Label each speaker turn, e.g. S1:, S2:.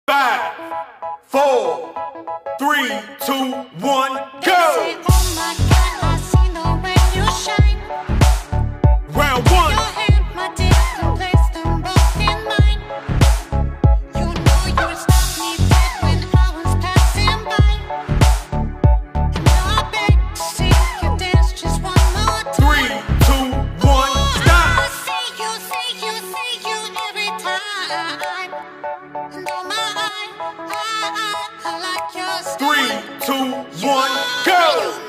S1: 5, 4, 3, 2, 1, go!
S2: Say, oh my God, I see the way you shine.
S1: Round 1.
S2: Your hand, my different place than both in mine. You know you stopped me dead when I was passing by. And now I beg to see you dance just one more
S1: 3,
S2: time.
S1: 2, 1, stop!
S2: I see you every time. And oh my, I like your style.
S1: 3, 2, 1, go!